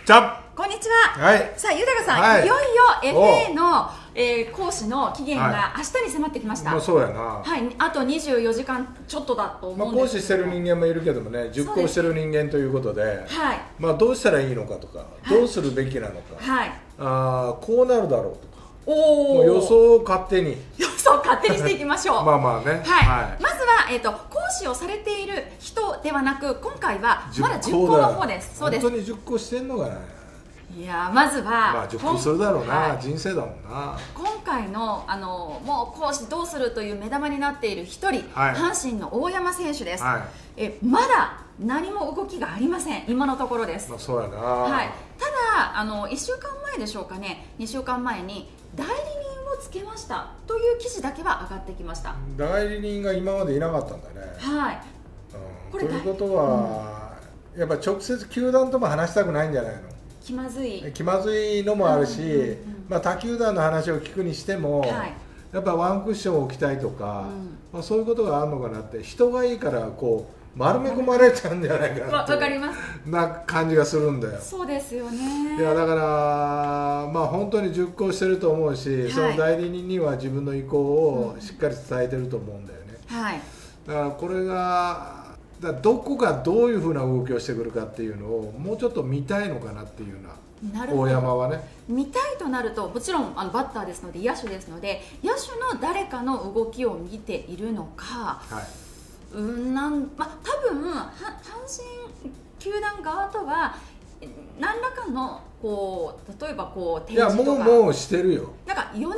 じゃこんにちは。 はい。 さあ、豊さん、 はい、 いよいよ FA の、講師の期限が明日に迫ってきました。 まあそうやな。 はい、あと24時間ちょっとだと思うんですけど、 講師してる人間もいるけどもね、熟考してる人間ということで、はい、まあどうしたらいいのかとか、どうするべきなのか、はい、こうなるだろうとか、もう予想を勝手にしていきましょう。 まあまあね。 はい。まずは講師をされている人ではなく、今回はまだ熟考の方です。そうです。 本当に熟考してんのかな。 いやまずはまあ熟考するだろうな、人生だもんな。 今回のもう講師どうするという目玉になっている一人、阪神の大山選手です。まだ何も動きがありません、今のところです。 まあそうやな。 ただ1週間前でしょうかね、2週間前に代理人をつけましたという記事だけは上がってきました。 代理人が今までいなかったんだね。 はい。 ということは、やっぱ直接球団とも話したくないんじゃないの。気まずいのもあるし、まあ他球団の話を聞くにしても、やっぱワンクッションを置きたいとか、まあそういうことがあるのかなって。人がいいからこう丸め込まれちゃうんじゃないかなってな感じがするんだよ。 そうですよね。 いやだからまあ本当に熟考してると思うし、その代理人には自分の意向をしっかり伝えてると思うんだよね。だからこれがどこがどういうふうな動きをしてくるかっていうのをもうちょっと見たいのかなっていうな。大山はね、 見たいとなると、もちろんバッターですので、野手ですので、野手の誰かの動きを見ているのか、多分阪神球団側とは何らかの例えば提示とか、 もうしてるよ。 なんか4年で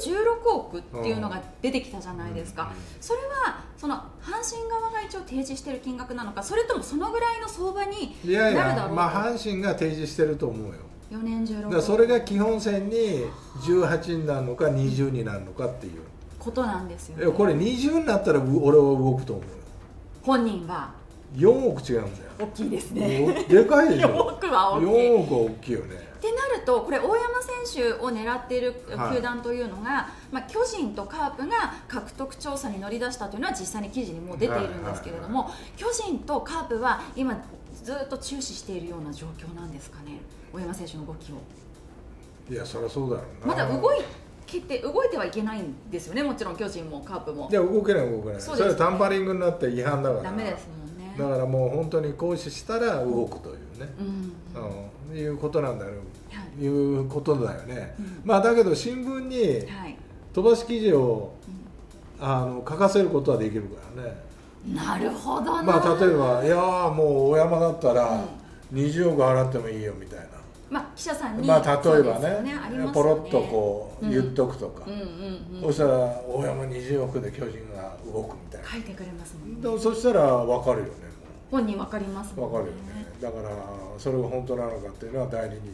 16億っていうのが出てきたじゃないですか。それはその阪神側が一応提示してる金額なのか、それともそのぐらいの相場になるだろうか。 まあ阪神が提示してると思うよ。 4年16億。 だそれが基本線に18になるのか20になるのかっていうことなんですよね。 これ20になったら俺は動くと思うよ。 本人は 4億違うんだよ。 大きいですね。 でかいでしょ。 4億は大きい。 4億は大きいよね。 ってなると、これ大山選手を狙っている球団というのが、巨人とカープが獲得調査に乗り出したというのは実際に記事にも出ているんですけれども、巨人とカープは今ずっと注視しているような状況なんですかね、大山選手の動きを。 いやそりゃそうだろうな。 まだ動いてはいけないんですよね、もちろん巨人もカープも。 いや動けない。それはタンパリングになって違反だから。 ダメですもんね。 だからもう本当に行使したら動くというね、いうことなんだよ、いうことだよね。まあだけど新聞に飛ばし記事を書かせることはできるからね。 なるほどな。 まあ例えば、いやもう大山だったら20億払ってもいいよみたいな。 記者さんに例えばね、ポロッとこう言っとくとか、そしたら大山20億で巨人が動くみたいな書いてくれますもんね。 そしたら分かるよね。 本人分かりますもんね。 分かるよね。だからそれが本当なのかっていうのは代理人に、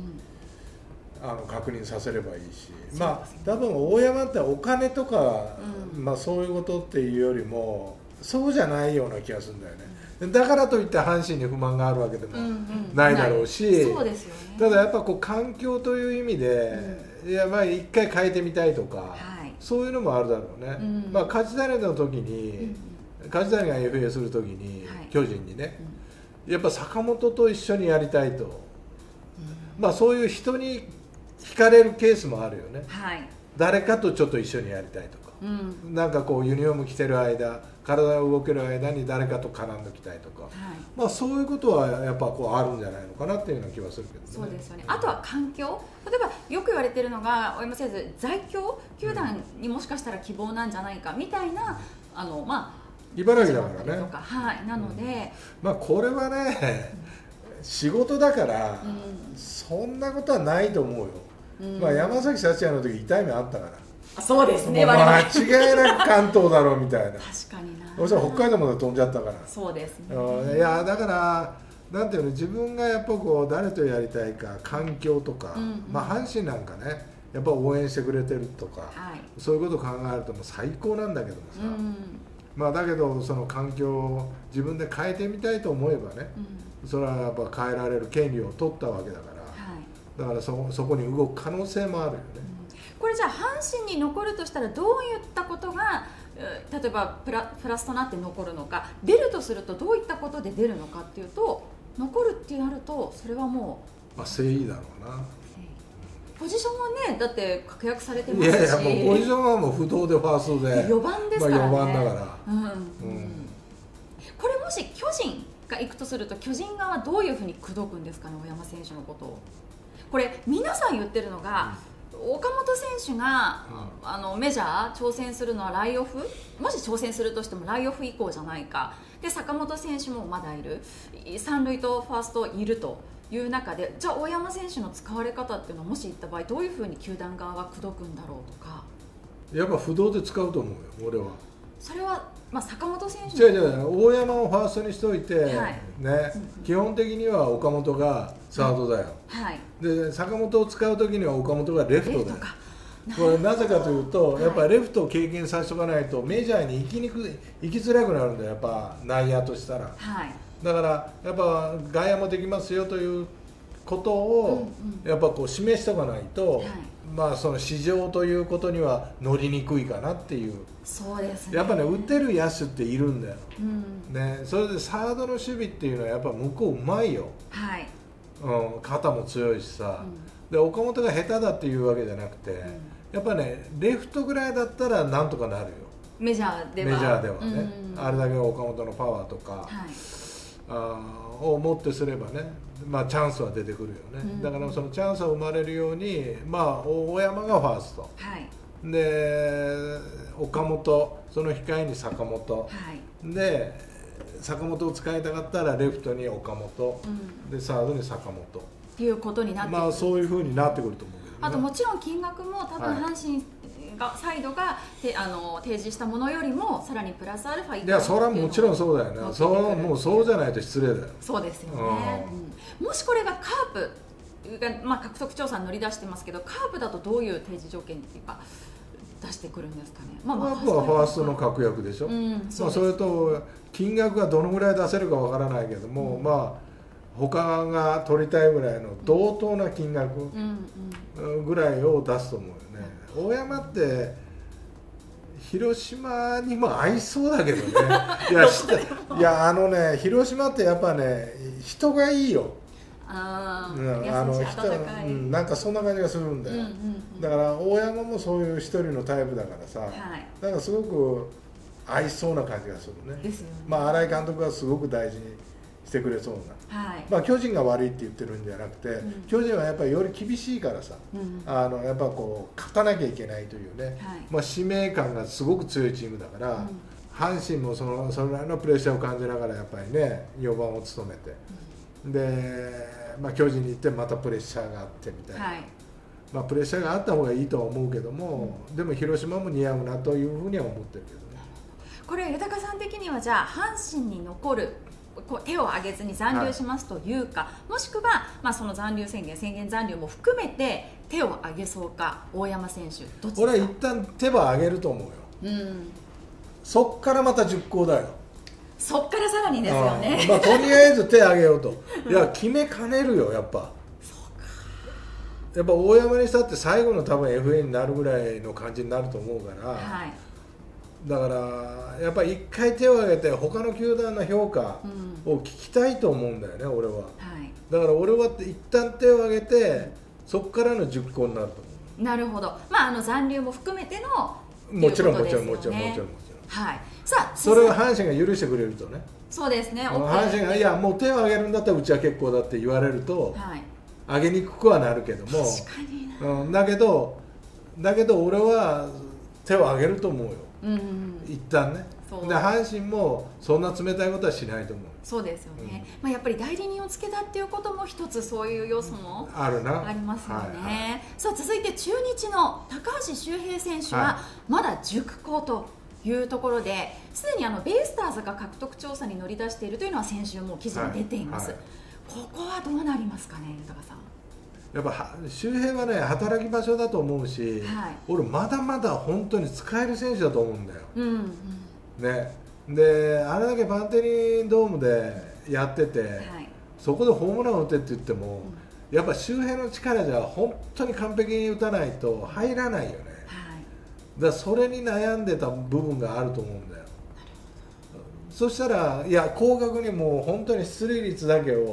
確認させればいいし、まあ多分大山ってお金とか、まあそういうことっていうよりもそうじゃないような気がするんだよね。だからといって阪神に不満があるわけでもないだろうし、ただやっぱ環境という意味で、いやまあ一回変えてみたいとか、そういうのもあるだろうね。まあ梶谷の時に、梶谷が FA する時に巨人にね、やっぱ坂本と一緒にやりたいと、まあそういう人に惹かれるケースもあるよね。誰かとちょっと一緒にやりたいとか、なんかユニフォーム着てる間、体が動ける間に誰かと絡んでおきたいとか、まあそういうことはやっぱあるんじゃないのかなっていうような気はするけどね。 そうですよね。あとは環境、例えばよく言われてるのが、大山選手在京球団にもしかしたら希望なんじゃないかみたいな、 茨城だからね。 なので、 まあこれはね、仕事だから、そんなことはないと思うよ。まあ山崎幸也の時痛い目あったから。 そうですね。 間違いなく関東だろうみたいな。 確かにな。 そしたら北海道まで飛んじゃったから。 そうですね。 いやだからなんていうの、自分がやっぱ誰とやりたいか、環境とか、まあ阪神なんかね、やっぱ応援してくれてるとか、そういうことを考えるともう最高なんだけどもさ。まあだけどその環境を自分で変えてみたいと思えばね、それはやっぱ変えられる権利を取ったわけだから、だからそこに動く可能性もあるよね。 これじゃあ阪神に残るとしたらどういったことが例えばプラスとなって残るのか、出るとするとどういったことで出るのかっていうと、残るってなるとそれはもまあ誠意だろうな。 ポジションはね、だって確約されてますし、 いやいや、もうポジションはもう不動でファーストで 4番ですからね、 まあ、4番だから、 これもし巨人が行くとすると、巨人側はどういうふうに口説くんですかね、大山選手のことを。これ皆さん言ってるのが、岡本選手が、メジャー挑戦するのはライオフ、もし挑戦するとしてもライオフ以降じゃないかで、坂本選手もまだいる、三塁とファーストいるという中で、じゃあ大山選手の使われ方っていうのはもし行った場合どういうふうに球団側は口説くんだろうとか。 やっぱ不動で使うと思うよ、俺は。 それは、坂本選手違う大山をファーストにしといて、 はいね、基本的には岡本がサードだよ、 はい、 で坂本を使うときには岡本がレフトだよ。これなぜかというと、やっぱりレフトを経験させておかないとメジャーに行きづらくなるんだよ、やっぱ内野としたら、 はい、 だからやっぱ外野もできますよということをやっぱこう示しておかないと、はい、まあその市場ということには乗りにくいかなっていう。 そうですね、 やっぱね、打てる野手っているんだよ、ね、それでサードの守備っていうのはやっぱ向こううまいよ、はい、肩も強いしさ、で岡本が下手だっていうわけじゃなくて、やっぱねレフトぐらいだったらなんとかなるよ、 メジャーではね、あれだけ岡本のパワーとか、をもってすればね、まあ、チャンスは出てくるよね、だからそのチャンスが生まれるように、まあ、大山がファースト、はい、で岡本、その控えに坂本、はい、で坂本を使いたかったらレフトに岡本、でサードに坂本っていうことになってくる、 まあ、そういうふうになってくると思うけどね。 あともちろん金額も多分阪神が、サイドが提示したものよりもさらにプラスアルファいや、それはもちろんそうだよね、もうそうじゃないと失礼だよ。 そうですよね、もしこれがカープが、獲得調査に乗り出してますけど、カープだとどういう提示条件っていうか出してくるんですかね。 カープはファーストの確約でしょ、それと金額がどのぐらい出せるかわからないけども、まあ他が取りたいぐらいの同等な金額ぐらいを出すと思うよね。大山って広島にも合いそうだけどねいや広島ってやっぱね人がいいよ、なんかそんな感じがするんだよ、だから大山もそういう一人のタイプだからさ、なんかすごく合いそうな感じがするね。新井監督がすごく大事にしてくれそうな、巨人が悪いって言ってるんじゃなくて、巨人はやっぱりより厳しいからさ、やっぱこう勝たなきゃいけないというね、使命感がすごく強いチームだから、阪神もそのぐらいのプレッシャーを感じながらやっぱりね4番を務めて、で巨人に行ってまたプレッシャーがあってみたいな、プレッシャーがあった方がいいとは思うけども、でも広島も似合うなというふうには思ってるけどね。 これ豊さん的にはじゃあ阪神に残る手を挙げずに残留しますというか、もしくは、その残留宣言残留も含めて手を挙げそうか、大山選手どっちですか。 俺は一旦手は挙げると思うよ、そっからまた熟考だよ。 そっからさらにですよね。 とりあえず手挙げようといや決めかねるよ、やっぱ大山にしたって最後の多分 FA になるぐらいの感じになると思うから、だからやっぱり一回手を挙げて他の球団の評価を聞きたいと思うんだよね、俺は、だから俺は一旦手を挙げてそこからの熟考になると思う。なるほど、残留も含めてのもちろんはい、さあそれを阪神が許してくれるとね。 そうですね、 阪神がいやもう手を挙げるんだったらうちは結構だって言われると、挙げにくくはなるけども、だけど俺は手を挙げると思うよ、一旦ね。で阪神もそんな冷たいことはしないと思う。 そうですよね、やっぱり代理人をつけたっていうことも一つそういう要素もありますよね。さあ続いて中日の高橋周平選手はまだ熟考というところで、すでにベイスターズが獲得調査に乗り出しているというのは先週も記事に出ています、ここはどうなりますかね、豊さん。 やっぱ周平はね働き場所だと思うし、俺まだまだ本当に使える選手だと思うんだよ、ね。であれだけバンテリンドームでやってて、そこでホームランを打てって言っても、やっぱ周平の力じゃ本当に完璧に打たないと入らないよね、だからそれに悩んでた部分があると思うんだよ。そしたらいや広角にもう本当に出塁率だけを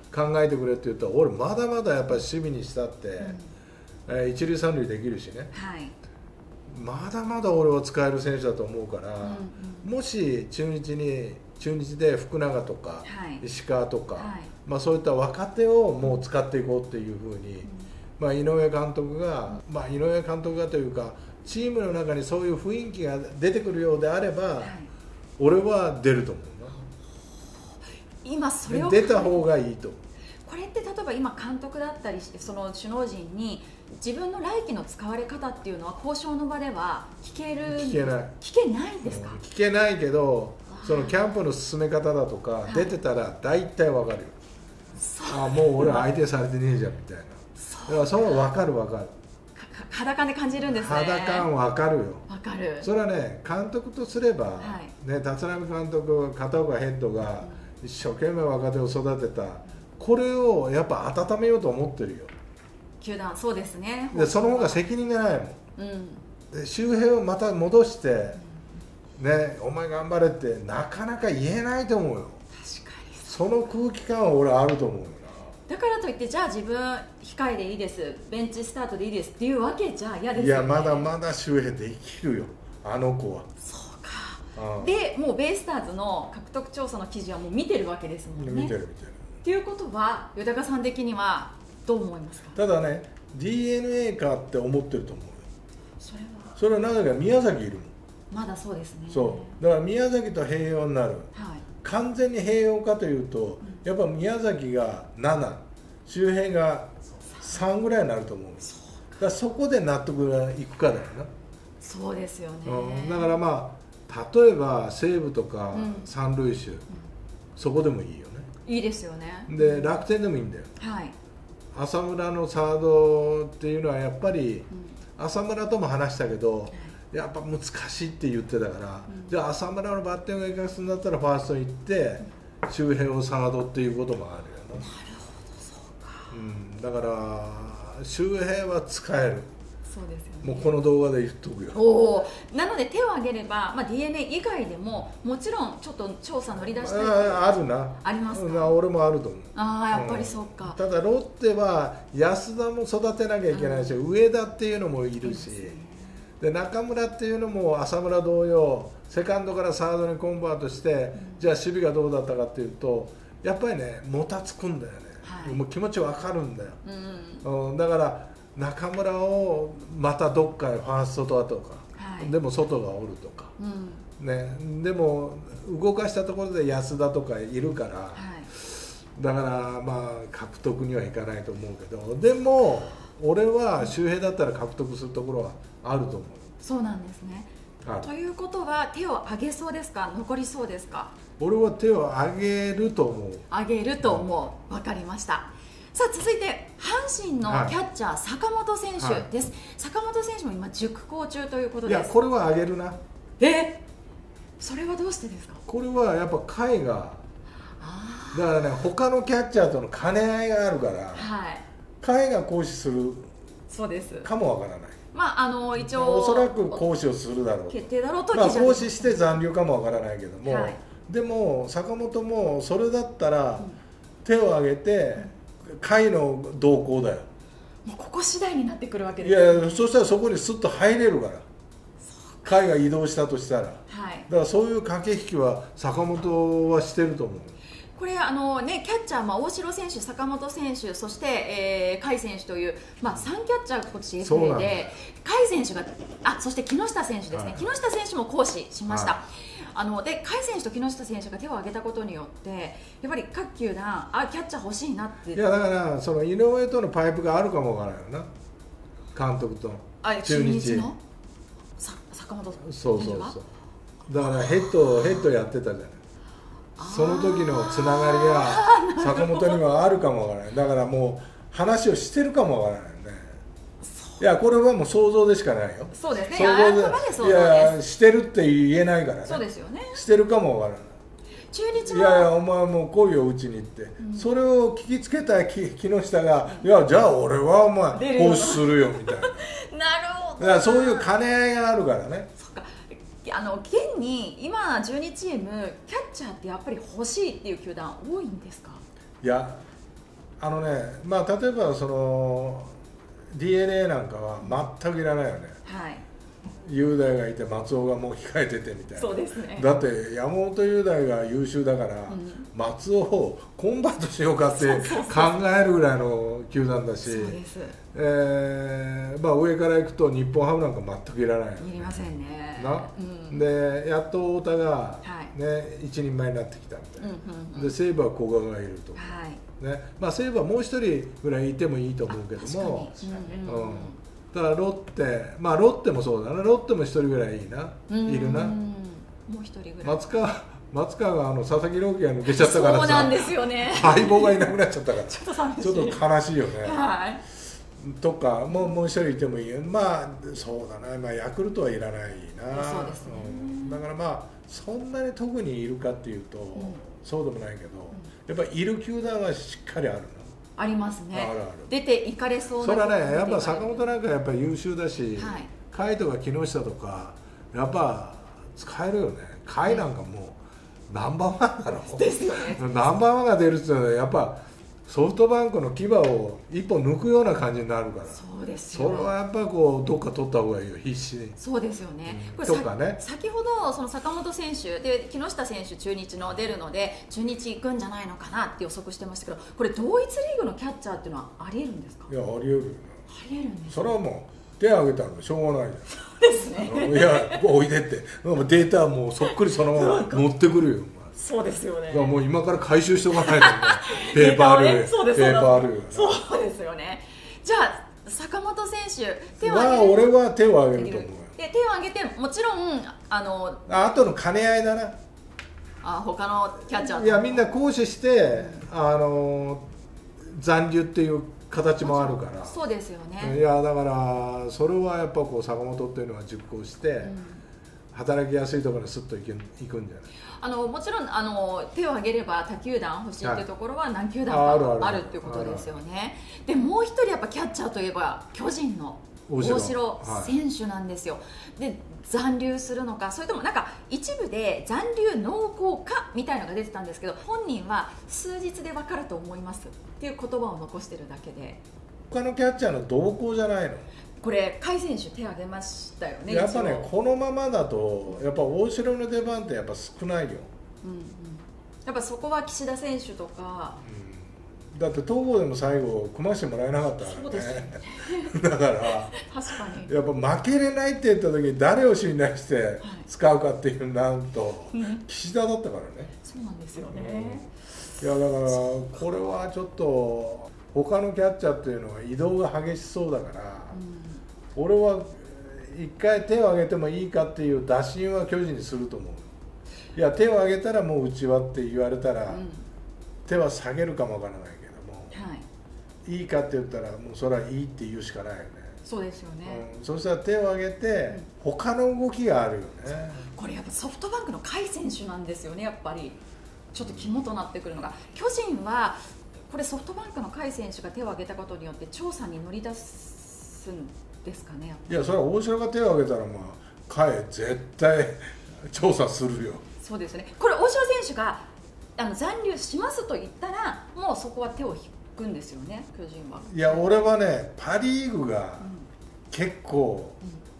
考えてくれって言ったら、俺まだまだやっぱり守備にしたって、一塁三塁できるしね、 はい、 まだまだ俺は使える選手だと思うから、もし中日で福永とか、石川とか、そういった若手をもう使っていこうっていうふうに、井上監督が、というかチームの中にそういう雰囲気が出てくるようであれば、俺は出ると思うな。 今それを出た方がいいと。 これって例えば今監督だったりして、その首脳陣に自分の来季の使われ方っていうのは交渉の場では聞けないんですか？ 聞けないけど、そのキャンプの進め方だとか出てたら大体わかるよ。もう俺相手されてねえじゃんみたいな。だからそれは分かる。 肌感で感じるんですね。 肌感分かるよ。 分かる。 それはね、監督とすれば、立浪監督、片岡ヘッドが一生懸命若手を育てた、これをやっぱ温めようと思ってるよ。 球団、そうですね。 でその方が責任がないもん。で周平をまた戻して、お前頑張れってなかなか言えないと思うよ。 確かにその空気感は俺あると思うよ。 だからといって、じゃあ自分控えでいいです、ベンチスタートでいいですっていうわけじゃ嫌ですよね。 いや、まだまだ周平できるよ、あの子は。 そうか。でもうベイスターズの獲得調査の記事はもう見てるわけですもんね。 見てる。 っていうことは、与高さん的にはどう思いますか？ ただね、 DNA かって思ってると思うよ。それはなぜか宮崎いるもん。 まだそうですね。 そうだから宮崎と併用になる、完全に併用かというと、やっぱ宮崎が7、周平が3ぐらいになると思う。だからそこで納得がいくかだよな。 そうですよね。 だから例えば西武とか三塁手、そこでもいいよね。 いいですよね。 で楽天でもいいんだよ。浅村のサードっていうのはやっぱり、浅村とも話したけど、やっぱ難しいって言ってたから、じゃあ浅村のバッティングを生かすんだったらファーストに行って周平をサードっていうこともあるよな。 なるほど、そうか。 だから周平は使える。 そうですよね。 もうこの動画で言っとくよ。 なので手を挙げれば、DNA 以外でももちろんちょっと調査乗り出したい。 あるな。 ありますか？俺もあると思う。 やっぱりそうか。 ただロッテは安田も育てなきゃいけないし、上田っていうのもいるし、で中村っていうのも浅村同様、セカンドからサードにコンバートして、じゃあ守備がどうだったかっていうと、やっぱりね、もたつくんだよね。もう気持ちわかるんだよ。だから中村をまたどっかへファーストとか、でも外がおるとか、でも動かしたところで安田とかいるから、だから獲得にはいかないと思うけど、でも俺は周平だったら獲得するところはあると思う。 そうなんですね。ということは手を挙げそうですか？残りそうですか？ 俺は手を挙げると思う。 挙げると思う。わかりました。さあ続いて阪神のキャッチャー、坂本選手です。坂本選手も今熟考中ということです。 いや、これは挙げるな。 それはどうしてですか？ これはやっぱ甲斐が、だからね、他のキャッチャーとの兼ね合いがあるから、甲斐が行使するかもわからない。 一応おそらく行使をするだろう、 決定だろうと。 行使して残留かもわからないけども、でも坂本もそれだったら手を挙げて甲斐の動向だよ。 もうここ次第になってくるわけですね。 いや、そしたらそこにスッと入れるから、甲斐が移動したとしたら、だからそういう駆け引きは坂本はしてると思う。 これキャッチャー、大城選手、坂本選手、そして、甲斐選手という、3キャッチャーが今年 FA で、甲斐選手が、そして木下選手ですね、木下選手も行使しました。で甲斐選手と木下選手が手を挙げたことによって、やっぱり各球団、キャッチャー欲しいなって。 いや、だからその井上とのパイプがあるかもわからないよな、監督と。 中日の坂本選手。 そうだからヘッドやってたじゃない。その時のつながりが坂本にはあるかもわからない。だからもう話をしてるかもわからないね。いや、これはもう想像でしかないよ。 そうですね。 想像で。いや、してるって言えないからね。 そうですよね。 してるかもわからない。 中日は。 いやいや、お前もう来いよ、うちに行って、それを聞きつけた木下が、いや、じゃあ俺はお前行使するよみたいな。 なるほど。 だからそういう兼ね合いがあるからね。 現に今12チームキャッチャーってやっぱり欲しいっていう球団多いんですか？ いや、 まあ、例えばその DNA なんかは全くいらないよね。 はい、 雄大がいて松尾がもう控えててみたいな。 そうですね。 だって山本雄大が優秀だから、松尾をコンバートしようかって考えるぐらいの球団だし、 そうです。 まあ、上からいくと日本ハムなんか全くいらないよね。 いりませんね。 でやっと太田が、ね、一人前になってきたみたいな。で西武は古賀がいると。ね、まあ、西武はもう一人ぐらいいてもいいと思うけども、だからロッテ、まあロッテもそうだな、ロッテも一人ぐらいいいな、いるな。 もう一人ぐらい。 松川が佐々木朗希が抜けちゃったからさ、 そうなんですよね。 相棒がいなくなっちゃったから、 ちょっと悲しいよね。 はい。 とか、もう一人いてもいいよ。まあそうだな、まあヤクルトはいらないな。 そうですね。 だからまあそんなに特にいるかっていうと、そうでもないけど、やっぱりいる球団はしっかりあるの。 ありますね。 ある。 出て行かれそうな。 それはね、やっぱ坂本なんかやっぱり優秀だし、甲斐とか木下とかやっぱ使えるよね。甲斐なんかもうナンバーワンだろ。 ですよね。 ナンバーワンが出るっていうのはやっぱソフトバンクの牙を一本抜くような感じになるから。 そうですよ。 それはやっぱりこうどっか取った方がいいよ、必死に。 そうですよね。これとかね、 先ほどその坂本選手で木下選手中日の出るので中日行くんじゃないのかなって予測してましたけど、これ同一リーグのキャッチャーっていうのはありえるんですか？ いや、ありえるよ。 ありえるんです。 それはもう手を挙げたらしょうがないじゃん。 そうですね。 いや、おいでってデータはもうそっくりそのまま持ってくるよ。 そうですよね。 もう今から回収しておかないとね。ペーパールー、 そうです。 ペーパールー。 そうですよね。じゃあ坂本選手、手を挙げる。俺は手を挙げると思うよ。 で手を挙げてもちろんあとの兼ね合いだな。 他のキャッチャーと。 いやみんな行使して残留っていう形もあるから。 そうですよね。 いやだからそれはやっぱこう坂本っていうのは熟考して、働きやすいところにスッと行くんじゃない。 もちろん手を挙げれば他球団欲しいっていうところは何球団かあるっていうことですよね。でもう一人やっぱキャッチャーといえば巨人の大城選手なんですよ。で残留するのか、それともなんか一部で残留濃厚かみたいなのが出てたんですけど、本人は数日で分かると思いますっていう言葉を残してるだけで。 他のキャッチャーの動向じゃないの。 これ甲斐選手手を挙げましたよね。 やっぱね、このままだとやっぱ大城の出番ってやっぱ少ないよ。 やっぱそこは岸田選手とか、 だって東郷でも最後組ましてもらえなかったからね。だから確かにやっぱ負けれないって言った時に誰を信頼して使うかっていうなんと、岸田だったからね。 そうなんですよね。 いやだからこれはちょっと他のキャッチャーっていうのは移動が激しそうだから、俺は一回手を挙げてもいいかっていう打診は巨人にすると思う。いや手を挙げたらもううちはって言われたら、手は下げるかもわからないけども、いいかって言ったらもうそれはいいって言うしかないよね。 そうですよね。 そしたら手を挙げて、他の動きがあるよね。 これやっぱソフトバンクの甲斐選手なんですよね。やっぱりちょっと肝となってくるのが、巨人はこれソフトバンクの甲斐選手が手を挙げたことによって調査に乗り出すんですかね。 いやそれは大城が手を挙げたらまあ甲斐絶対調査するよ。 そうですね。これ大城選手が残留しますと言ったらもうそこは手を引くんですよね、巨人は。 いや俺はねパ・リーグが結構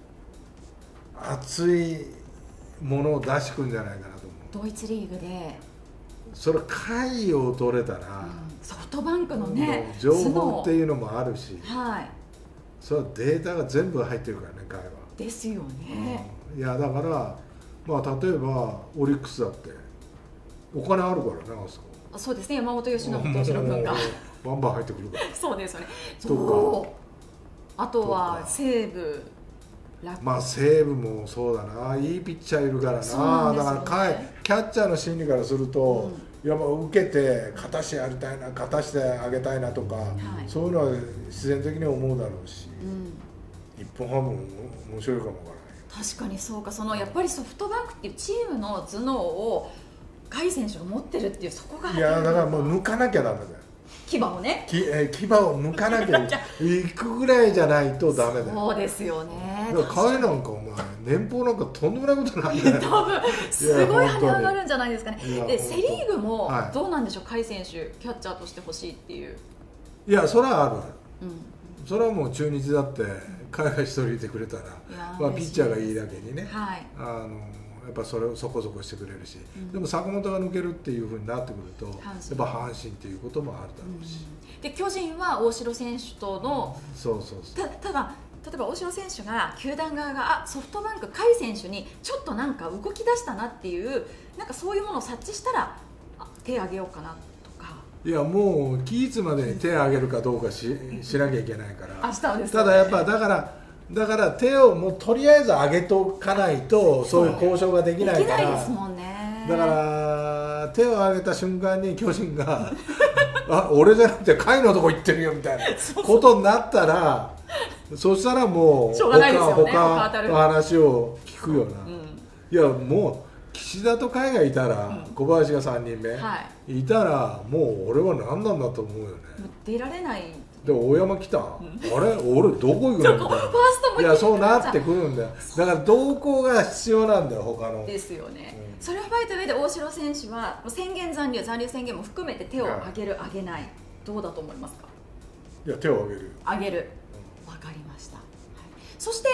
熱いものを出してくるんじゃないかなと思う。 同一リーグでそれ甲斐を取れたら、 ソフトバンクのね情報っていうのもあるし、それはデータが全部入ってるからね、甲斐は。 ですよね。 いやだからまあ例えばオリックスだってお金あるからね、あそこ。 そうですね、山本由伸と大城君がバンバン入ってくるからそうですよね。そう、あとは西武、 まあ西武もそうだな、いいピッチャーいるからな。だからキャッチャーの心理からすると、やっぱ受けて勝たしてやりたいな、勝たしてあげたいなとか、そういうのは必然的に思うだろうし、日本ハムも面白いかもわからない。 確かにそうか。やっぱりソフトバンクっていうチームの頭脳を甲斐選手が持ってるっていう、そこが。 いやだからもう抜かなきゃダメだよ。 牙もね、 牙を抜かなきゃいくぐらいじゃないとダメだよ。 そうですよね。 甲斐なんかお前年俸なんかとんでもないことなんだよ。 多分すごい跳ね上がるんじゃないですかね。でセ・リーグもどうなんでしょう、甲斐選手キャッチャーとして欲しいっていう。 いやそれはあるある、 うん、 それはもう中日だって彼が一人いてくれたら、まあ、ピッチャーがいいだけにね、 はい、 やっぱそれをそこそこしてくれるし、 うん、 でも坂本が抜けるっていうふうになってくるとやっぱ阪神っていうこともあるだろうし、 うん、で巨人は大城選手との、 そうそうそう、 ただ例えば大城選手が球団側がソフトバンク甲斐選手にちょっとなんか動き出したなっていうなんかそういうものを察知したら手を挙げようかなとか。 いやもう期日までに手を挙げるかどうかしなきゃいけないから明日はです、ね、 ただやっぱだから手をもうとりあえず上げとかないとそういう交渉ができないから、 できないですもんね。 だから手を挙げた瞬間に巨人があ俺じゃなくて甲斐のとこ行ってるよみたいなことになったらそしたらもうしょうがないですよね、 他の話を聞くような、 うん、 いやもう岸田と甲斐がいたら、小林が3人目、はい、いたらもう俺は何なんだと思うよね。 出られない。 で大山来た、あれ俺どこ行くのみたいな、いやそうなってくるんだよ。だから動向が必要なんだよ他の。 ですよね、うん、それを踏まえた上で大城選手は宣言残留宣言も含めて手を挙げる、挙げないどうだと思いますか。 いや手を挙げる。 挙げる。わかりました。はい、そして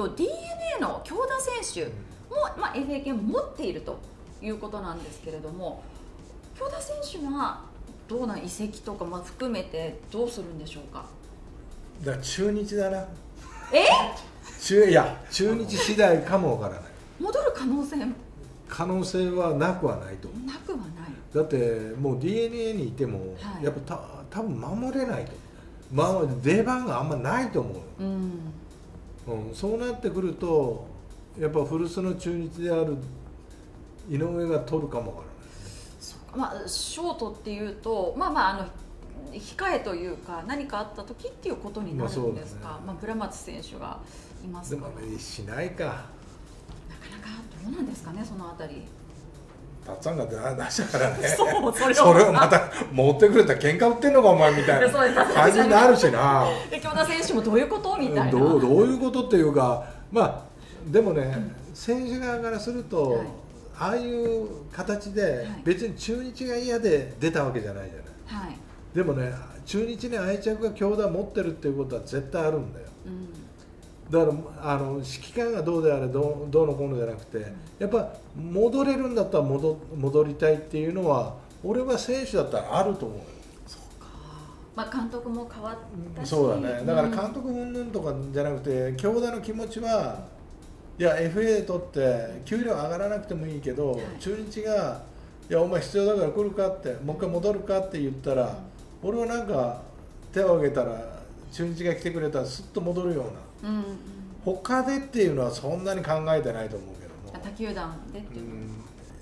、DNA の京田選手も、まあ、FA 権を持っているということなんですけれども、京田選手はどうなん移籍とかも含めてどうするんでしょうか。 だから中日だな。いや中日次第かもわからない。 戻る可能性はなくはないと思う。 なくはない。 だってもう DNA にいても、はい、やっぱ多分守れないと、出番があんまないと思う、うんうん、そうなってくるとやっぱ古巣の中日である井上が取るかもわからない。 まあ、ショートっていうと、控えというか何かあった時っていうことになるんですか。村松選手がいますから。 でもしないか。なかなかどうなんですかねそのあたり。 たっさんが出したからね。 それをまた持ってくれたら喧嘩売ってんのかお前みたいな感じになるしな。 で京田選手もどういうことみたいな。 どういうことっていうか、でもね、選手側からすると。はい、ああいう形で別に中日が嫌で出たわけじゃないじゃない、はい、でもね中日に愛着が京田持ってるっていうことは絶対あるんだよ、うん、だから指揮官がどうであれどうのこうのじゃなくて、やっぱ戻れるんだったら戻りたいっていうのは俺は選手だったらあると思うよ。 そうか、監督も変わったし。 そうだね、だから監督云々とかじゃなくて京田の気持ちはいや FA 取って給料上がらなくてもいいけど、はい、中日がいやお前必要だから来るかってもう一回戻るかって言ったら、俺はなんか手を挙げたら中日が来てくれたらすっと戻るような、他でっていうのはそんなに考えてないと思うけども、 他球団でっていう、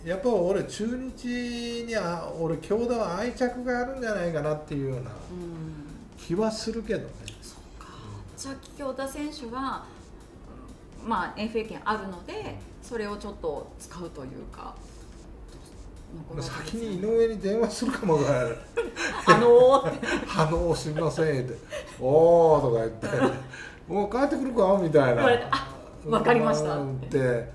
やっぱ俺中日に俺京田は愛着があるんじゃないかなっていうような気はするけどね。 そうか、じゃあ京田選手がFA 権あるのでそれをちょっと使うというか、 先に井上に電話するかもわからないすみませんっておーとか言ってもう帰ってくるかみたいな、 わかりましたって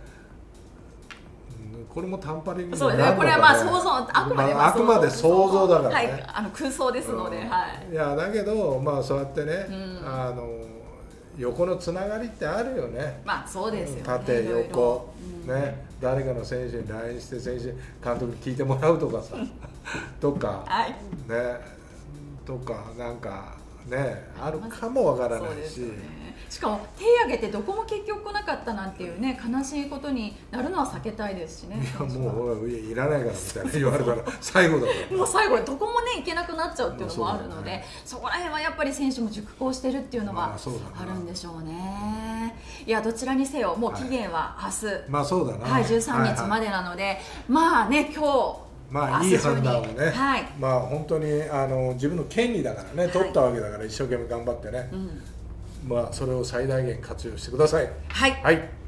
これもタンパリングそうですね、これは想像、 あくまで想像だからね、 はい、空想ですので、はい、 いやだけどそうやってね、横のつながりってあるよね。 そうですよね。 縦横ね、誰かの選手に LINE して選手監督に聞いてもらうとかさとか、 はい、 ねとかなんかねあるかもわからないし、 しかも手挙げてどこも結局来なかったなんていうね悲しいことになるのは避けたいですしね。 いやもういらないからみたいな言われたら最後だからもう最後どこもね行けなくなっちゃうっていうのもあるので、そこら辺はやっぱり選手も熟考してるっていうのはあるんでしょうね。いやどちらにせよもう期限は明日、 そうだな、 はい、13日までなので、今日いい判断をね、本当に自分の権利だからね、取ったわけだから一生懸命頑張ってね、それを最大限活用してください。 はい、